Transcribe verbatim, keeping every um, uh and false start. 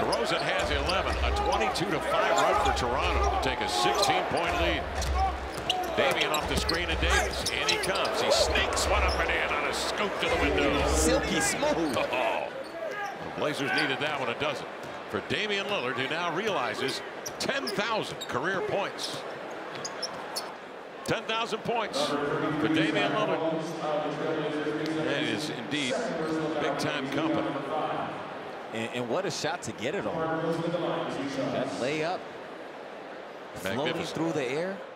DeRozan has eleven. A twenty-two to five run for Toronto to take a sixteen point lead. Damian off the screen and Davis. In he comes. He sneaks one up and in on a scoop to the window. Silky smooth. Oh, the Blazers needed that one. A dozen for Damian Lillard, who now realizes ten thousand career points. ten thousand points for Damian Lillard. That is indeed big-time company. And, and what a shot to get it on. That layup floating through the air.